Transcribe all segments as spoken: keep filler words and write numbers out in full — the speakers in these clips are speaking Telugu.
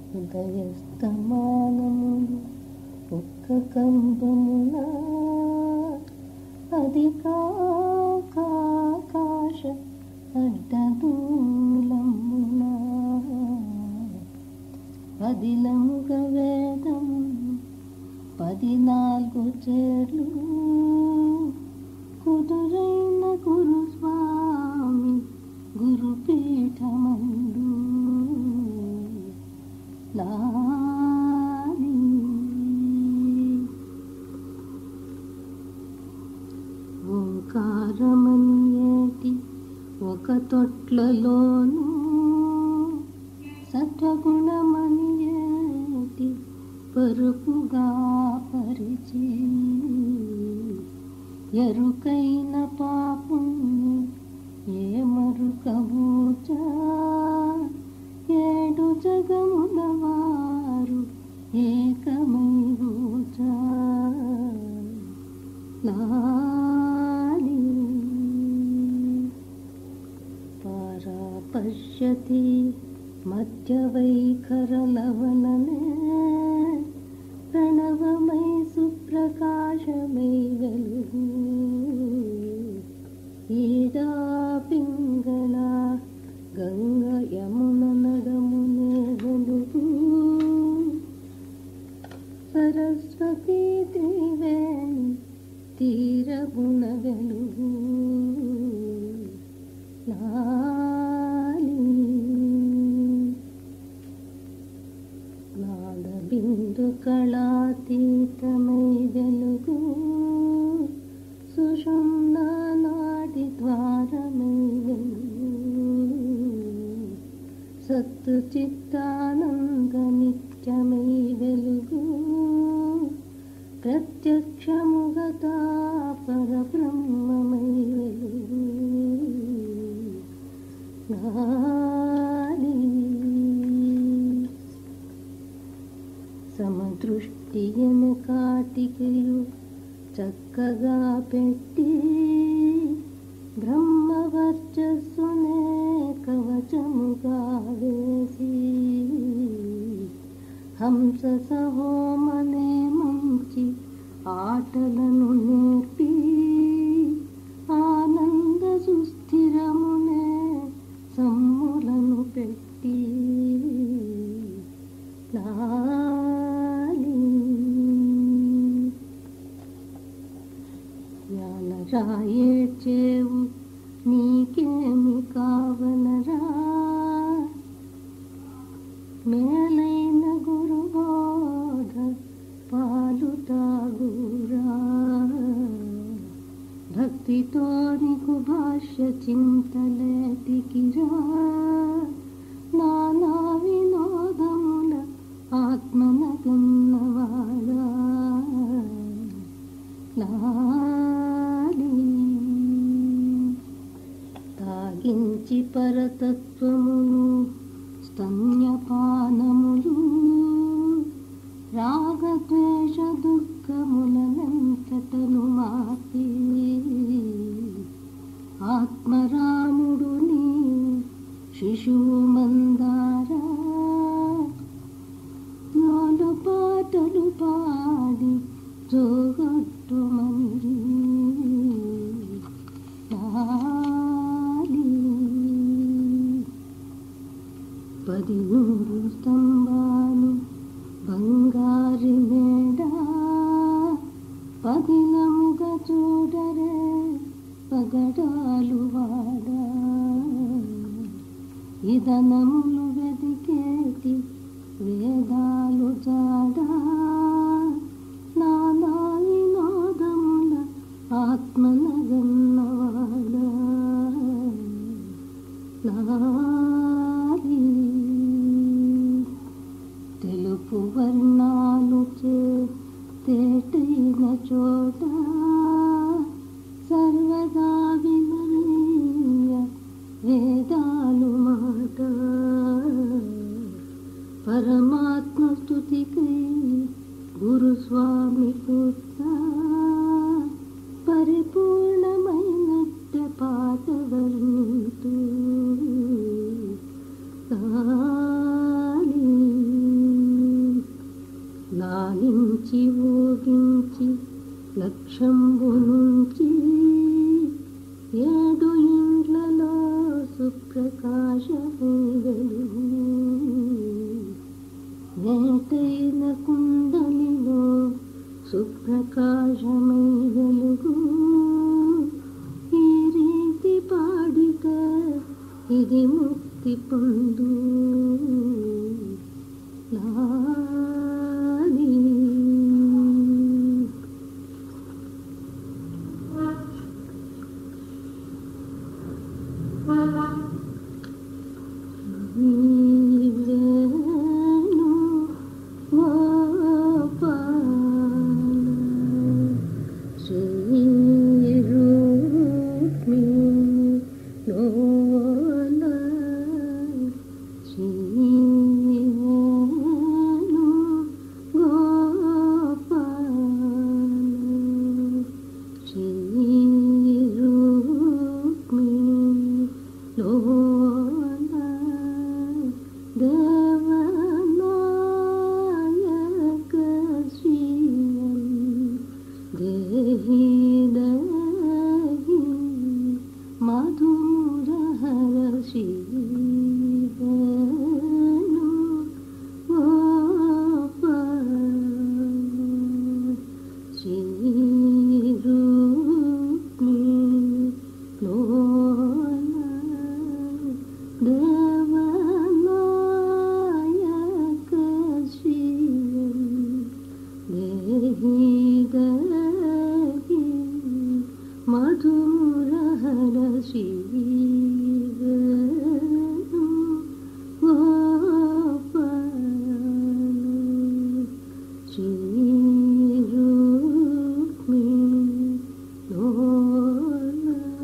ఉదయస్తమానములు ఒక్క కంపమున అధికాకాశ అడ్డదూలమున పదిలముగ వేదము పదినాలుగు చేర్లు కుదురైన గురుస్వామి గురుపీఠమందు లాలి ఓంకారమనియేటి ఒక తొట్లలోను సత్వగుణమనియేటి పరుపుగా పరిచి ఎరుకైన పాపుణ్ణి ఏ మరుకబూచా ఏడు జగముల వారు ఏకమై బూచా లాలి పరాపశ్యతి మధ్యవైఖరలవననే ప్రణవమై సుప్రకాశమై వెలుగు ఈడా పింగళ గంగ యమున నడమునే వెలుగు సరస్వతీ త్రివేణి తీరమున వెలుగు లాలి నాదబిందు కళాతీతమై వెలుగు సుషుమ్నా నాడి ద్వారమై వెలుగు సత్తు చిత్తానంద నిత్యమై వెలుగు ప్రత్యక్షముగతా పరబ్రహ్మమై వెలుగు లాలి సమదృష్టి ఎనకాటికయు చక్కగా పెట్టి బ్రహ్మవర్చస్సునే కవచముగా వేసి హంస సహోమనే మంచి ఆటలను నేర్పి ఆనంద సుస్థిరమునే సమ్ములను పెట్టి లాలి జ్ఞానరాయేచేవు నీకేమి కావలరా మేలైన గురుబోధ పాలు తాగురా భక్తితో నీకు భాష్య చింతలేటికిరా నానా వినోదముల ఆత్మన గన్నవాడా లాలి తాగించి పరతత్వమును స్తన్యపానములు రాగద్వేష దుఃఖములనంతటను మాపి ఆత్మరాముడు నీ శిశువు మందారా నాలు పాటలు పాడి జోగొట్టుమని లాలి పది నూరు స్తంభాలు బంగారి మేడ పదిలముగ చూడరే పగడాలు వాడా ఇదనములు వెదికేటి వేదాలు జాడా నానా వినోదముల ఆత్మన గన్నవాడా లాలి తెలుపు వర్ణాలు చే తేటైన చోట సర్వదా విననీయ వేదాలు మాట పరమాత్మ స్తుతికై గురుస్వామి పుత్ర పరిపూర్ణమైనట్ట పాట వర్ణితూ లాలి ఊగించి ఊగించి లక్ష్యంబు నుంచి ఏడు ఇండ్లలో సుప్రకాశమే వెలుగు. వేటైన కుండలిలో సుప్రకాశమై వెలుగు. ఈ రీతి పాడిక ఇది ముక్తి పొందు. లాలి వేణు గోపాల శ్రీ రుక్మిణి లోల శ్రీ వేణు గోపాల శ్రీ రుక్మిణి లోల దేవనాయక శ్రీయం దేహి దేహి మధురహర శ్రీ వేణు గోపాల శ్రీ రుక్మిణి లోల దేవనాయక శ్రీయం దేహి దేహి మధురహర శ్రీ వేణు గోపాల శ్రీ రుక్మిణి లోల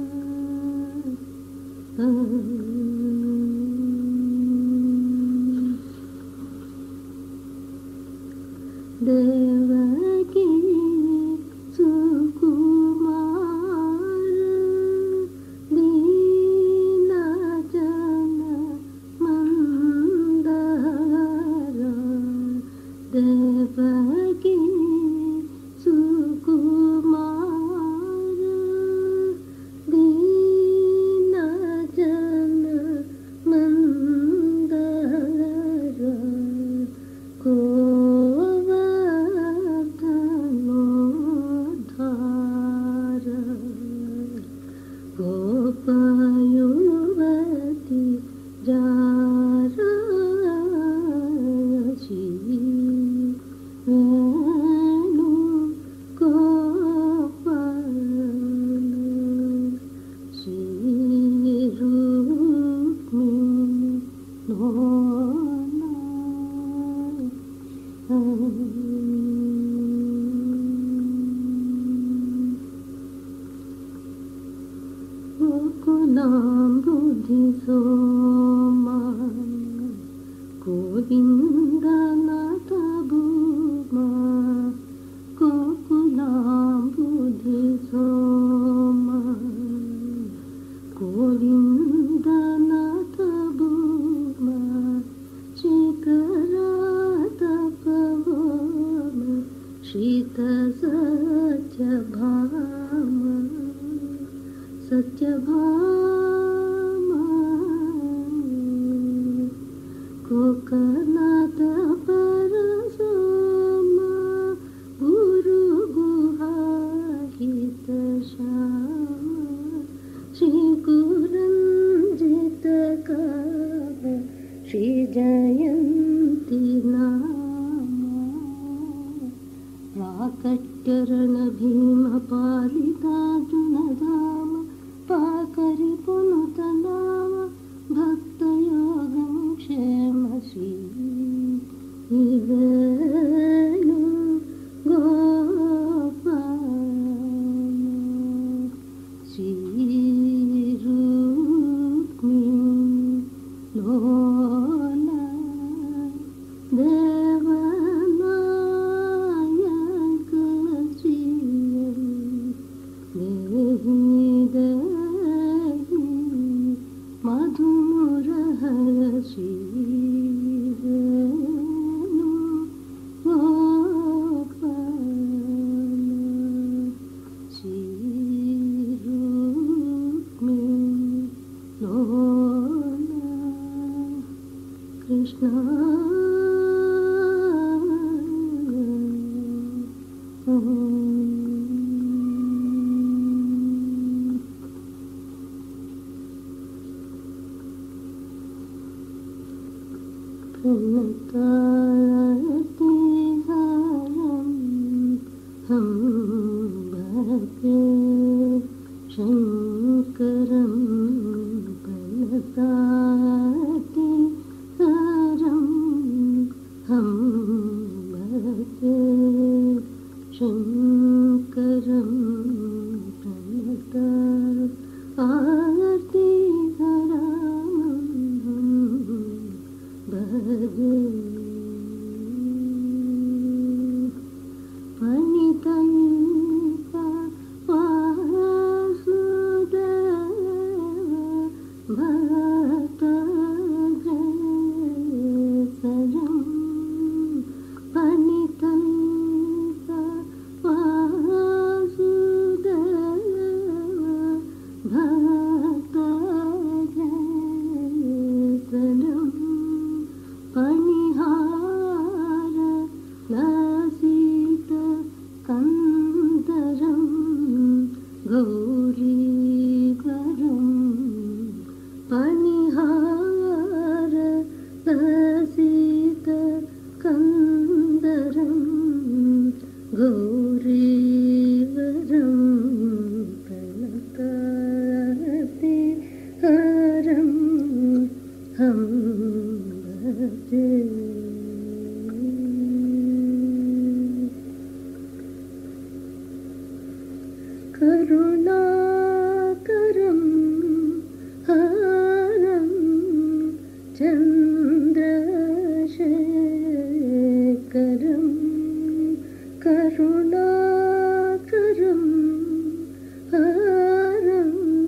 దేవకి సుకుమార దీనజన మందర దేవకి సుకుమార దీనజన మందర గోవర్ధనోద్ధార గోపయువతి జార శ్రీ వేణు గోపాల శ్రీ రుక్మిణి లోల గోకులాంబుధి సోమా గోవిందనాథ భూమా గోకులాంబుధి సోమా గోవిందనాథ భూమా శిఖరాతపవమ శీత సత్యభామ సత్యభామ కోకనాథ పరసోమ గురు గుహాహిత శ్యామ శ్రీ గురంజిత కామ శ్రీ జయంతి నామ ప్రాకట్యరణ భీమ పాలితార్జునధామ పాకరి పునుత నామ భక్తయోగం క్షేమ శ్రీ వేణు గోపాల శ్రీ రుక్మిణి లోల దేవనాయక శ్రీయం దేహి దేహి మధురహర శ్రీ వేణు గోపాల प्रणतारति हरं हम भजे शंकरं प्रणतारति हरं हम भजे शंकरं प्रणतारति पनितल्प वासुदेव भक्तजनसरं पनितल्प वासुदेव भक्तजनसरं पनिहार लसित कंदरं गौरीवरं पनिहार लसित कंदरं गौरीवरं प्रणतारति हरं हम भजे करुणाकरं हरं चन्द्रशेखरं करुणाकरं हरं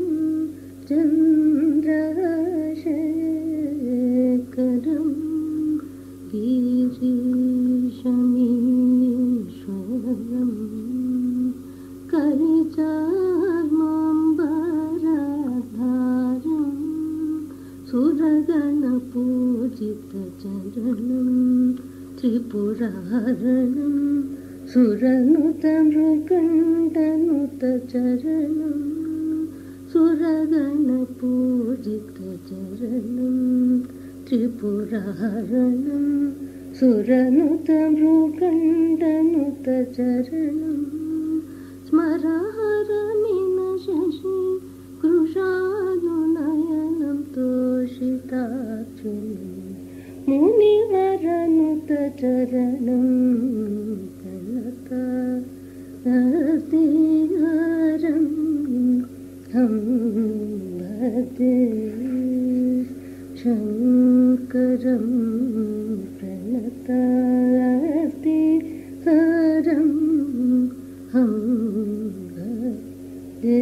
चन्द्रशेखरं गिरीशमीश्वरं करिचार्माम्बरधारं सुरगणपूजितचरणं त्रिपुरहरणं सुरनुतमृगण्डनुतचरणं सुरगणपूजितचरणं त्रिपुरहरणं सुरनुतमृगण्डनुतचरणं स्मरहरमिन शशि कृशानुनयनं तोषिताक्षिणि मुनिवरनुतचरणं प्रणतारति हरं हम भजे शंकरं प्रणतारति हरं हम भजे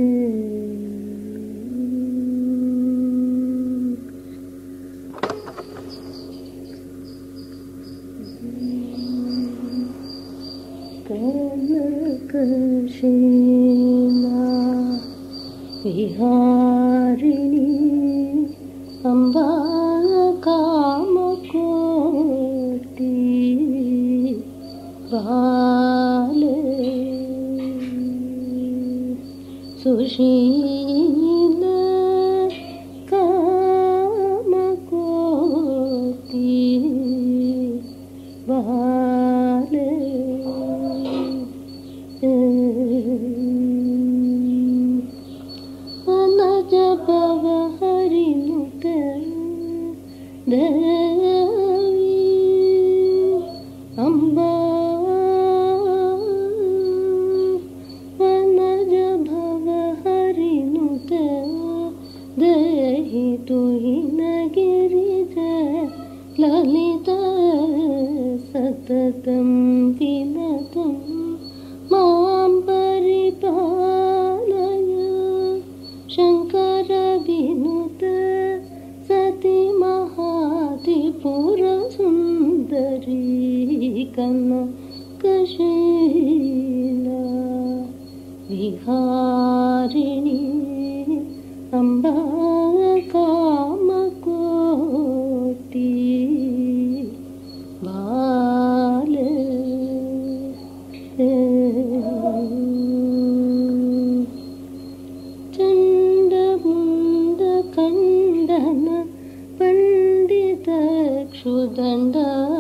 कनकसेना विहारिणी अम्बा कामकोटि बाले सुशील कामकोटि बाले वनज भव हरिनुत देवी अम्बा वनज भव हरिनुत देहि तुहिन गिरिज ललिता सततं विनतं मां परिपालय शंकर विनुत सती महात्रिपुर सुंदरी कनकशीला विहारिणी अम्बा कामकोटि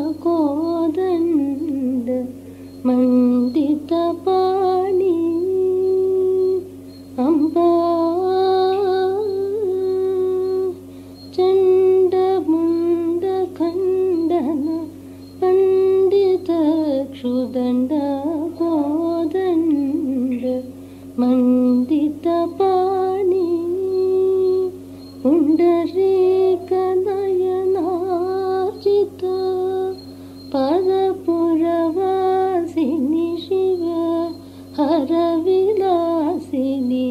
कोदण्ड मण्डितपाणि अम्बा चण्डमुण्डखण्डन पण्डितक्षुदण्ड कोदण्ड मण्डितपाणि पुण्डरीकनयनार्चित पदपुरवासिनि शिव हरविलासिनि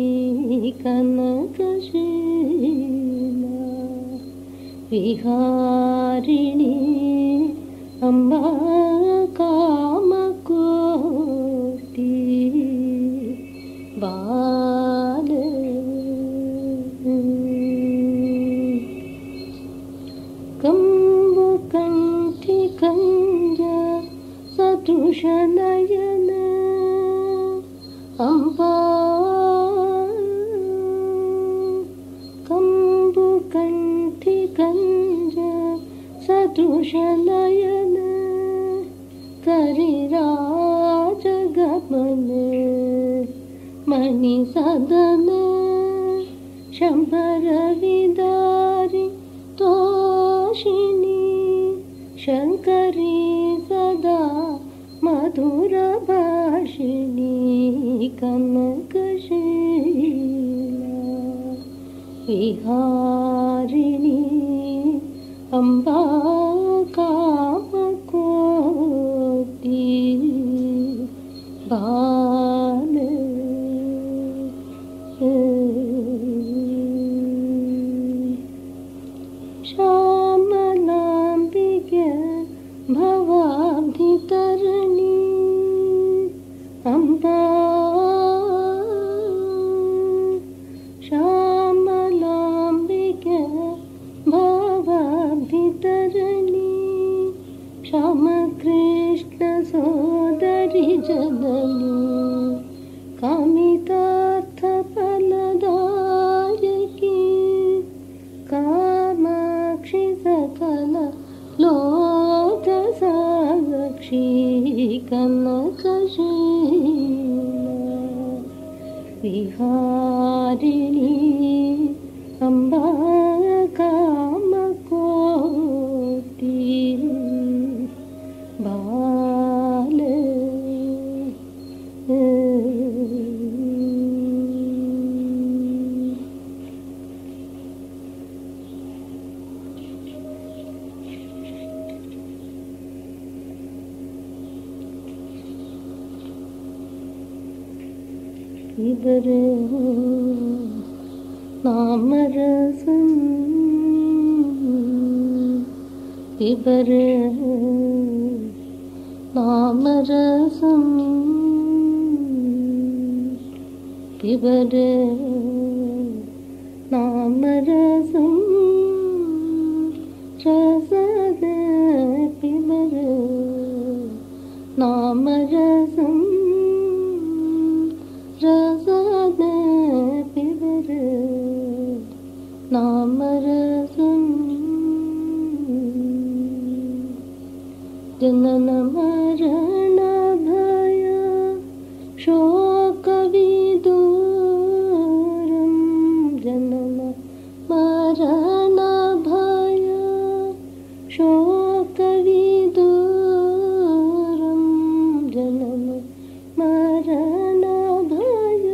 कनकशीला विहारिणि अम्बा कामकोटि बाल कंबुकंठि कंज सदृशनयन अम्बा कंबुकंठि कंज सदृशनयन करिराजगमन मणिसदन शम्भरविदारि तोषिणी शङ्करी सदा मधुरभाषिणी कनकशीला विहारिणी अम्बा कामकोटि बाल श्यामलाम्बिके भवाब्धितरणि अम्बा श्यामलाम्बिके भवाब्धितरणि श्यामकृष्ण सोदरि जननी कामितार्थफलदायकी कामाक्षि सकल लोकसाक्षी कनकशीला विहारिणी अम्बा कामकोटि बाल पिबर नामरसं पिबर नामरसं पिबर नामरसं रसद पिबर नामरसं रसद पिबर नामरसं जनन मरण भय शोकविदूरं जनन मरण भय शोकविदूरं जनन मरण भय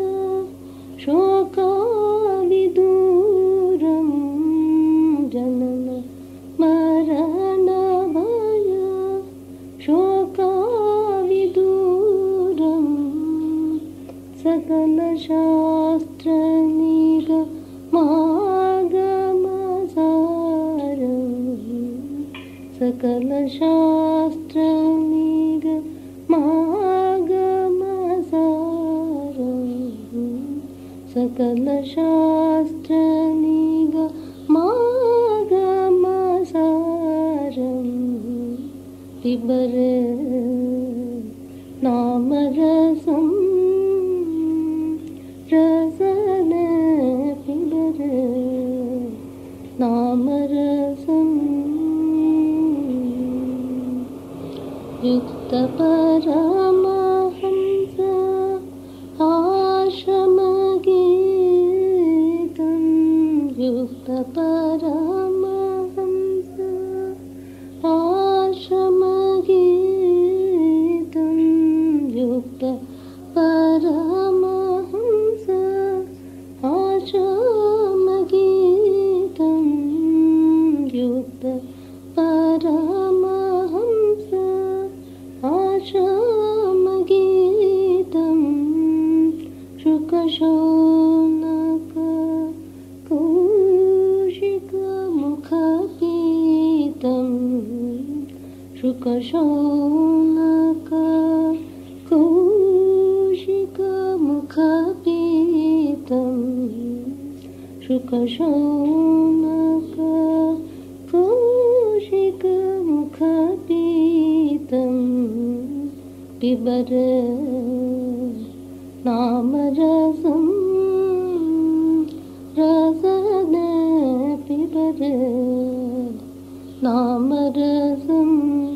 शोकविदूरं जनन मरण भय शोकविदूरं सकलशास्त्रनिगमागमसारं सकलशास्त्रनिगमागमसारं सकलशास्त्रनिगमागमसारं पिबर नामरसं रसन पिबर नामरसं युक्त परमहंस आश्रमगीतं युक्त परमहंस आश्रमगीतं युक्त परमहंस आश्रमगीतं युक्त परमहंस आश्रमगीतं शुकशौनक कौशिकमुखपीतं शुकशौनक कौशिकमुखपीतं शुकशौनक कौशिकमुखपीतं पिबर नामरसं रसन पिबर नामरसं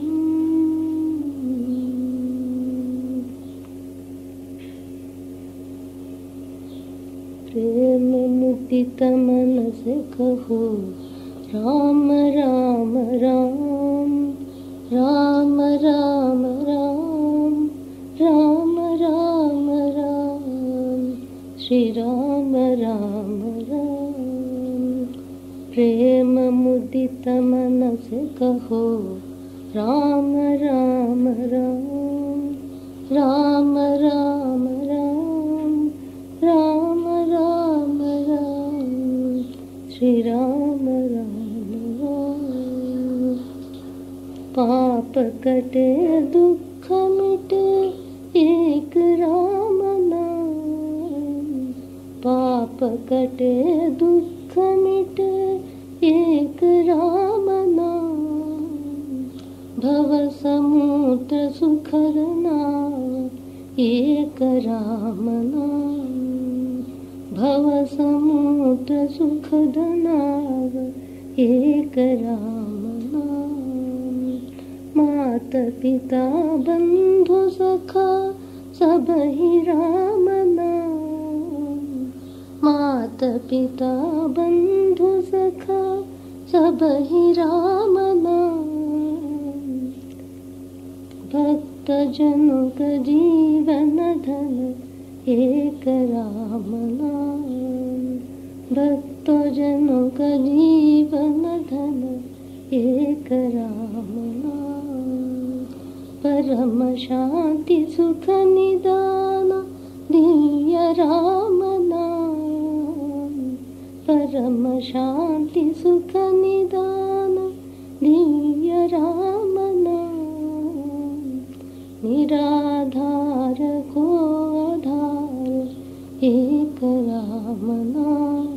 प्रेम मुदित मन से कहो राम राम राम राम राम राम राम राम राम श्री राम राम राम प्रेम मुदित मन से कहो राम राम राम राम राम राम राम राम राम श्री राम राम राम पाप कटे दुख मिटे एक राम नाम पाप कटे दुख मिटे एक राम नाम भव समुद्र सुखर नाम एक राम नाम भव समुद्र सुखद नाव एक राम नाम मात पिता बंधु सखा सब ही राम नाम मात पिता बंधु सखा सब ही राम नाम भक्त जनों का जीवन धन एक राम नाम भक्त जनों का जीवन धन एक राम नाम परम शांति सुख निदान दिव्य राम नाम परम शांति सुख निदान दिव्य राम नाम निराधार को आधार एक राम नाम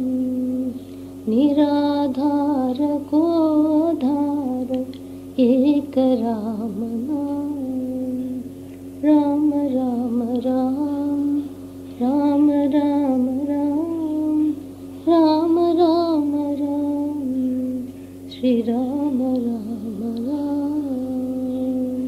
निराधार को आधार एक राम नाम राम राम राम राम राम राम राम राम राम श्री राम राम राम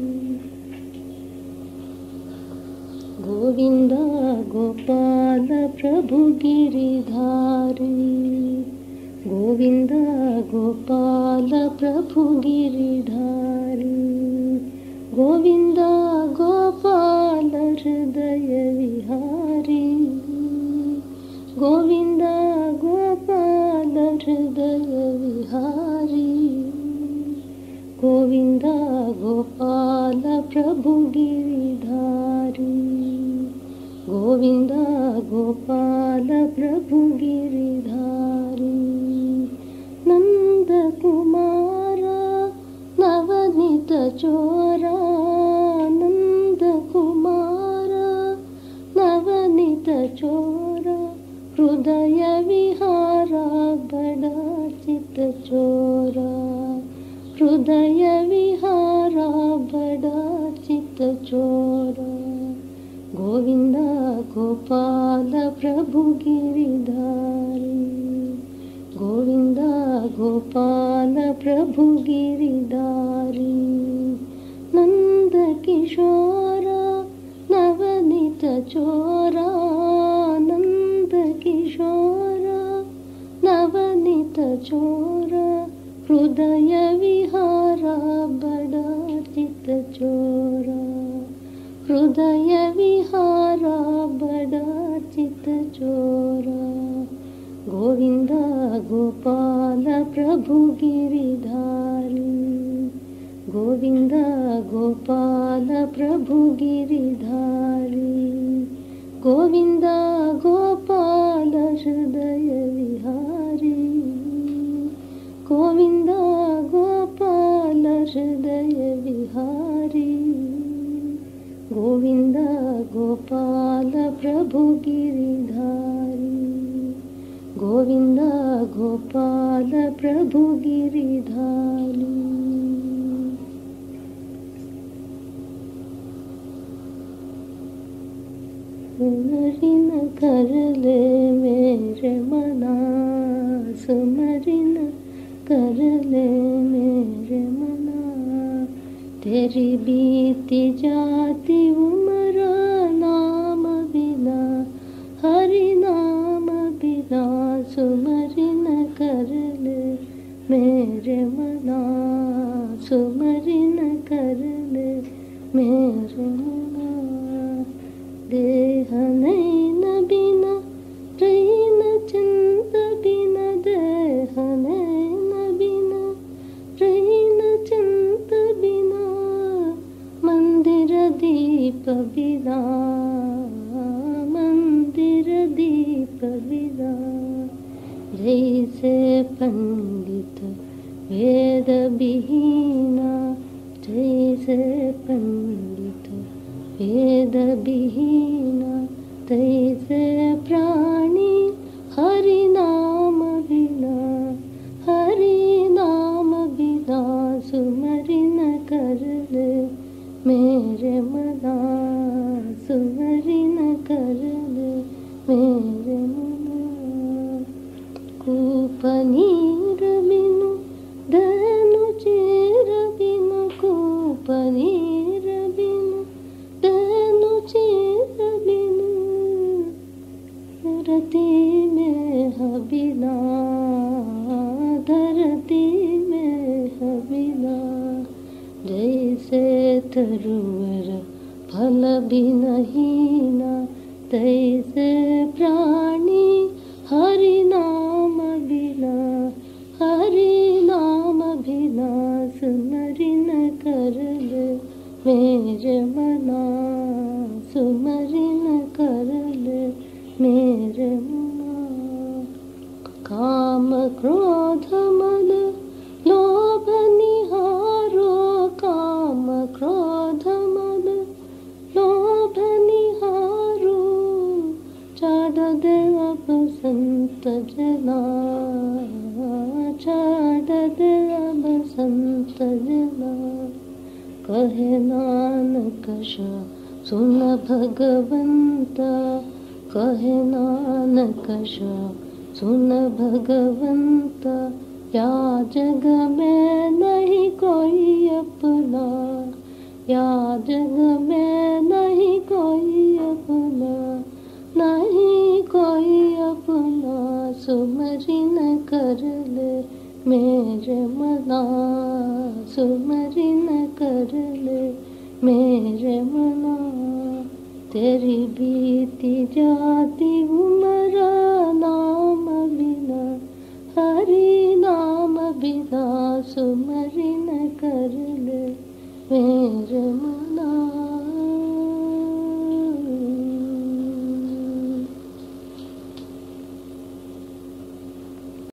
गोविंद गोपाल प्रभु गिरिधारी गोविंद गोपाल प्रभु गिरिधारी गोविंद गोपाल हृदय विहारी गोविंद गोपाल हृदय विहारी गोविंद गोपाल प्रभु गिरिधारी गोविंद गोपाल प्रभु गिरिधारी नंद कुमार नवनीत चोरा नंद कुमार नवनीत चोरा हृदय विहारा बड़ा चित चोरा हृदय विहारा बड़ा चित चोरा गोविंद गोपाल प्रभु गिरिधारी गोविंद गोपाल प्रभु गिरिधारी नंद किशोरा नवनीत चोरा नंद किशोरा नवनीत चोरा हृदय विहारा बड़ा चित चोरा हृदय विहारा बड़ा चित चोरा गोविंद गोपाल प्रभु गिरिधारी गोविंद गोपाल प्रभु गिरिधारी गोविंद गोपाल हृदय विहारी गोविंद गोपाल हृदय विहारी गोविंद गोपाल प्रभु गिरिधारी गोविंद गोपाल प्रभु गिरिधारी। सुमरिन कर ले मेरे मना सुमरिन कर ले मेरे मना तेरी बीती जाती उम्र नाम बिना हरि नाम बिना सुमरिन कर ले मेरे मना सुमरिन कर ले मेरे मना देह नैन बिना रैन चंद बिना देह नैन बिना रैन चंद बिना मंदिर दीप बिना मंदिर दीप बिना जैसे पंडित वेद विहीना जैसे पंडित वेद विहीना तैसे प्राणी हरि नाम बिना हरि नाम बिना सुमरिन कर ले मेरे मना सुमरिन कर ले मेरे मना कूप नीर बिनु धनु चेर बिनु कूप नीर बिनु धनु चेर बिनु धरती में हबिना धरती में हबिना जैसे तरुवर फल भी नहीं ना तैसे प्राणी हरि नाम बिना हरि नाम बिना सुमरिन कर ले मेरे मना सुमरिन कर ले मेरे मना काम क्रोध मद लोभ निहारो काम क्रोध मद लोभ निहारो चाड़ दे अब संत जना चाड़ दे अब संत जना कहे नानक शा सुन भगवंता कहे नानक शा सुन भगवंता या जग में नहीं कोई अपना या जग में नहीं कोई अपना नहीं कोई अपना सुमरिन कर ले मेरे मना सुमरिन कर ले मेरे मना तेरी बीती जाती उम्र नाम बिना हरि नाम बिना सुमरिन कर ले मेरे मना।